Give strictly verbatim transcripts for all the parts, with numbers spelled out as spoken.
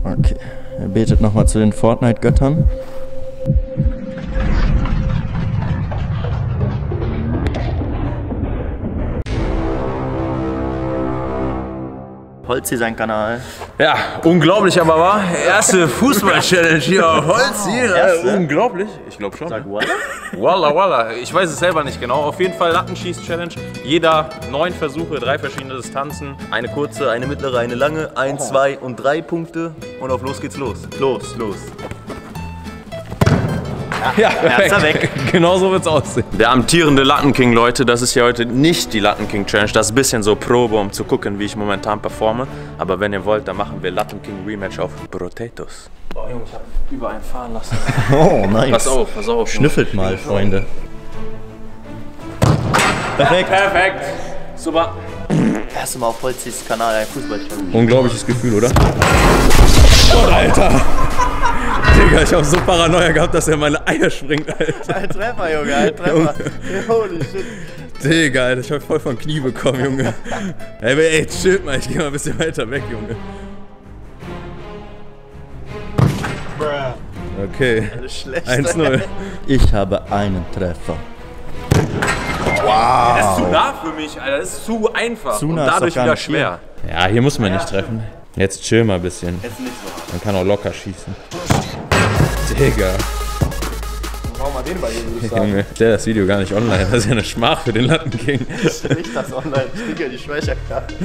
Okay, er betet nochmal zu den Fortnite-Göttern. Holzi sein Kanal. Ja, unglaublich aber wahr. Erste Fußball-Challenge hier auf Holzi. Äh, unglaublich. Ich glaube schon. Sag Walla? Walla, Walla. Ich weiß es selber nicht genau. Auf jeden Fall Lattenschieß-Challenge. Jeder neun Versuche, drei verschiedene Distanzen. Eine kurze, eine mittlere, eine lange. Ein, zwei und drei Punkte. Und auf los geht's los. Los, los. Ja, Erster weg. Genau so wird's aussehen. Der amtierende Lattenking, Leute, das ist ja heute nicht die Lattenking Challenge. Das ist ein bisschen so Probe, um zu gucken, wie ich momentan performe. Aber wenn ihr wollt, dann machen wir Lattenking Rematch auf Potatoes. Oh Junge, ich hab über einen fahren lassen. Oh, nice. Pass auf, pass auf. Schnüffelt mal, Freunde. Perfekt. Perfekt. Super. Erst mal auf Holzis Kanal ein Fußball-Challenge. Unglaubliches Gefühl, oder? Oh, Alter. Digga, ich hab so Paranoia gehabt, dass er meine Eier springt, Alter. Ein Treffer, Junge, ein Treffer. Holy shit. Digga, Alter, ich hab voll vom Knie bekommen, Junge. Ey, ey, chill mal, ich geh mal ein bisschen weiter weg, Junge. Okay, eins null. Ich habe einen Treffer. Wow. Das ist zu nah für mich, Alter. Das ist zu einfach Zu und nah ist dadurch doch gar wieder nicht schwer. Ja, hier muss man nicht treffen. Jetzt chill mal ein bisschen. Jetzt nicht so. Man kann auch locker schießen. Digga. Hau mal den bei dir, würde ich sagen. Junge, stell das Video gar nicht online. Das ist ja eine Schmach für den Lattenking. Nicht das online. Ich kriege die Schwächerkarte.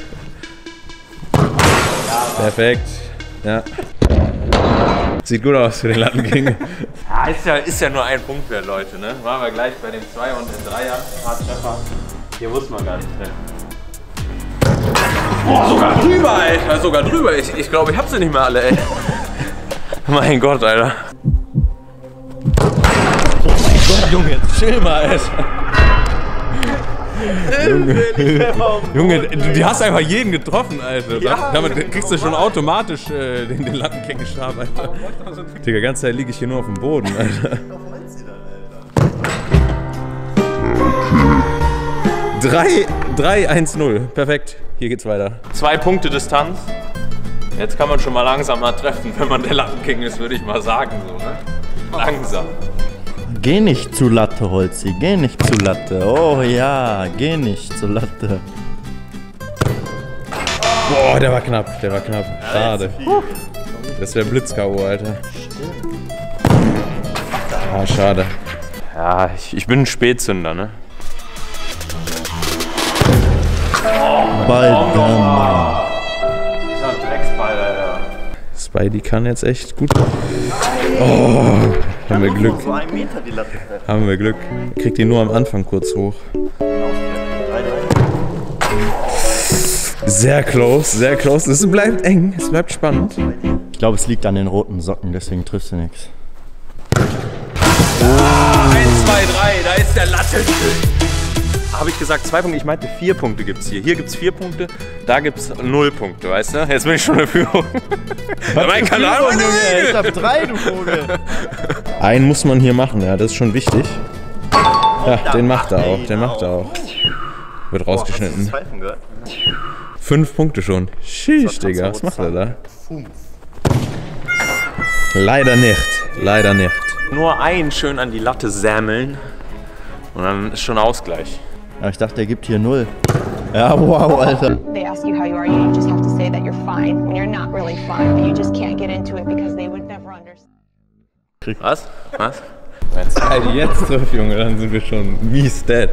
Perfekt. Ja. Sieht gut aus für den Lattenking. Ja, ist ja, ist ja nur ein Punkt wert, Leute. Ne? Waren wir gleich bei den zwei und den Dreier. Treffer. Hier muss man gar nicht treffen. Boah, sogar drüber, Alter. Sogar drüber. Ich, ich glaube, ich hab sie nicht mehr alle, ey. Mein Gott, Alter. Oh mein Gott, Junge, jetzt chill mal, Alter. Junge, Junge, du die hast einfach jeden getroffen, Alter. Ja, damit kriegst du schon automatisch äh, den, den Lattenking-Stab, Alter. Digga, ganz Zeit liege ich hier nur auf dem Boden, Alter. drei eins null. Perfekt. Hier geht's weiter. Zwei Punkte Distanz. Jetzt kann man schon mal langsam mal treffen, wenn man der Lattenking ist, würde ich mal sagen. So, ne? Langsam. Geh nicht zu Latte, Holzi. Geh nicht zu Latte. Oh ja, geh nicht zu Latte. Boah, der war knapp. Der war knapp. Schade. Das wäre Blitz-K O, Alter. Ah, schade. Ja, ich, ich bin ein Spätzünder, ne? Baldermann. Ich hab Drecksball, Alter. Spidey kann jetzt echt gut. Oh, haben wir Glück. So ein Meter die Latte. Haben wir Glück. Kriegt ihn nur am Anfang kurz hoch. Sehr close, sehr close. Es bleibt eng, es bleibt spannend. Ich glaube, es liegt an den roten Socken, deswegen triffst du nichts. Ah, eins, zwei, drei, da ist der Latte. Habe ich gesagt zwei Punkte? Ich meinte vier Punkte gibt es hier. Hier gibt es vier Punkte, da gibt es null Punkte, weißt du? Jetzt bin ich schon in der Führung. Mein Kanal, Junge, ich hab drei, du Vogel. Einen muss man hier machen, ja, das ist schon wichtig. Ja, den macht er auch, den macht er auch. Wird rausgeschnitten. Fünf Punkte schon. Sheesh, Digga, was macht er da? Leider nicht, leider nicht. Nur einen schön an die Latte sämeln und dann ist schon Ausgleich. Ja, ich dachte, er gibt hier null. Ja, wow, Alter. They ask you how you are, you just have to say that you're fine when you're not really fine, but you just can't get into it because they would never understand. Was? Was? Wenn Spidey jetzt trifft, Junge, dann sind wir schon mies dead.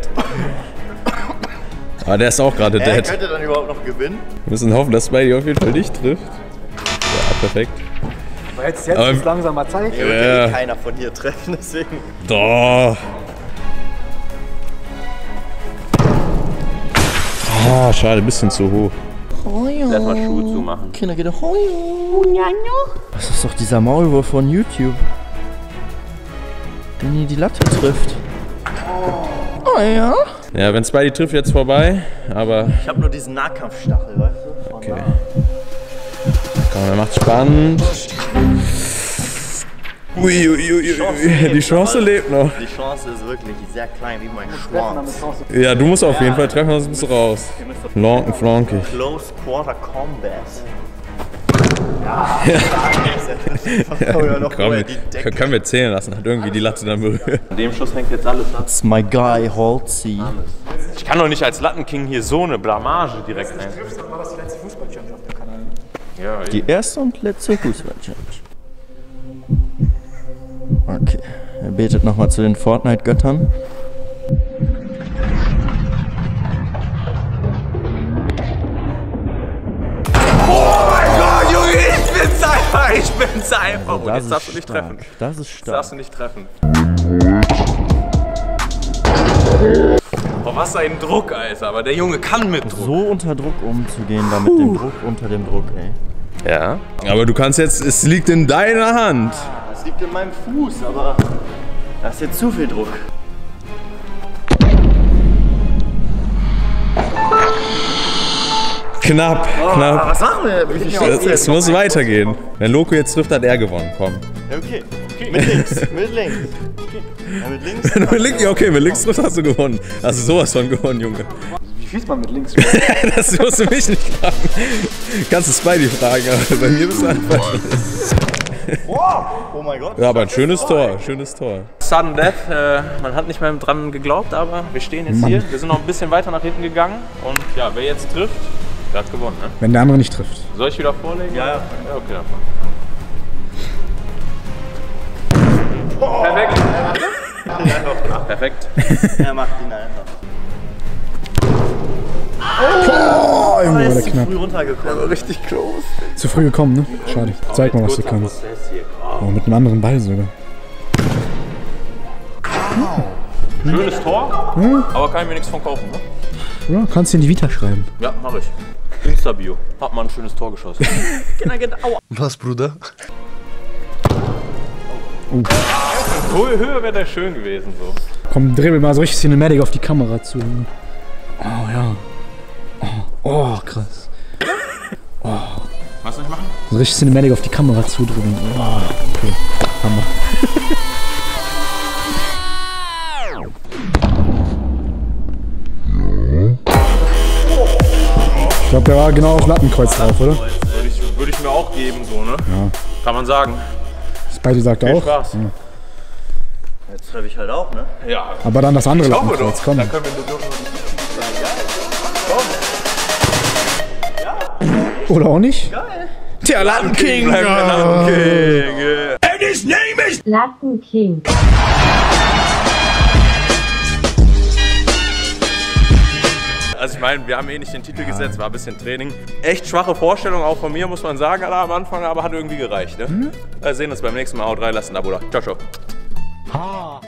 Aber der ist auch gerade Er dead. könnte dann überhaupt noch gewinnen. Wir müssen hoffen, dass Spidey auf jeden Fall nicht trifft. Ja, perfekt. Aber jetzt, jetzt Aber- ist langsam mal Zeit. Hier wird Ja. ja eh keiner von hier treffen, deswegen. Doch. Ah, schade, ein bisschen zu hoch. Lass mal Schuhe zumachen. Kinder, geht doch. Das ist doch dieser Maulwurf von YouTube. Der nie die Latte trifft. Oh ja. Ja, wenn Spidey trifft, jetzt vorbei. Aber Ich habe nur diesen Nahkampfstachel, weißt du? Von okay. Komm, er macht spannend. Ui, ui, ui, ui. Die Chance lebt noch. Die Chance ist wirklich sehr klein, wie mein Schwanz. Ja, du musst auf jeden Fall treffen, sonst bist du raus. Flanken, flankig. Close Quarter Combat. Komm, können wir zählen lassen, hat irgendwie die Latte dann berührt. An dem Schuss hängt jetzt alles ab. That's my guy, Holzi. Ich kann doch nicht als Lattenking hier so eine Blamage direkt ein. War das die letzte Fußball-Challenge auf dem Kanal? Ja, Die erste und letzte Fußball-Challenge. Okay, er betet nochmal zu den Fortnite-Göttern. ich bin's einfach, ich bin's einfach. Und jetzt darfst du nicht treffen. Das ist Jetzt stark. darfst du nicht treffen. Oh, was ein Druck, Alter. Aber der Junge kann mit Druck. So unter Druck umzugehen, da mit dem Druck unter dem Druck, ey. Ja. Aber du kannst jetzt, es liegt in deiner Hand. Das liegt in meinem Fuß, aber da ist jetzt zu viel Druck. Knapp, knapp. Was machen wir? Wie viel Es, es muss weitergehen. Wenn Loco jetzt trifft, hat er gewonnen. Komm. Okay, okay. Mit links, mit links. Okay. Ja, mit links. Wenn du mit links, ja, okay, mit links triffst, hast du gewonnen. Hast du sowas von gewonnen, Junge. Wie schießt man mit links? Das musst du mich nicht fragen. Kannst du Spidey fragen, aber bei mir bist du einfach. Wow. Oh mein Gott. Ja, aber ein schönes Tor, schönes Tor. Sudden Death, äh, man hat nicht mehr dran geglaubt, aber wir stehen jetzt hier. Wir sind noch ein bisschen weiter nach hinten gegangen und ja, wer jetzt trifft, der hat gewonnen, ne? Wenn der andere nicht trifft. Soll ich wieder vorlegen? Ja, ja. Ja, okay, davon. Perfekt. Perfekt. Er macht ihn einfach. Oh, Junge, war der Zu knapp. früh runtergekommen. Richtig close. Zu früh gekommen, ne? Schade. Zeig mal, was du kannst. Oh, mit einem anderen Ball sogar. Schönes Tor, aber kann ich mir nichts von kaufen, ne? Ja, kannst du in die Vita schreiben. Ja, mach ich. Insta-Bio. Hat mal ein schönes Tor geschossen. Was, Bruder? Hohe Höhe wäre der schön gewesen, so. Komm, dribbel mal so richtig Cinematic auf die Kamera zu. Oh, ja. Oh, oh krass. Was soll ich machen? So richtig Cinematic auf die Kamera zu dribbeln. Oh, okay. Hammer. Ich glaube, der war genau auf Lattenkreuz drauf, oder? Würde ich, würde ich mir auch geben, so, ne? Ja. Kann man sagen. Spidey sagt Viel auch. Spaß. Ja. Jetzt treffe ich halt auch, ne? Ja. Aber dann das andere Ich hoffe Lattenkreuz, doch. komm. Dann können wir nur dürfen. Oder auch nicht? Der Lattenking bleibt der Lattenking. Latten King. Also ich meine, wir haben eh nicht den Titel gesetzt, war ein bisschen Training. Echt schwache Vorstellung auch von mir, muss man sagen, am Anfang, aber hat irgendwie gereicht. Ne? Wir sehen uns beim nächsten Mal. Haut rein, lasst ein Abo da. Ciao, ciao.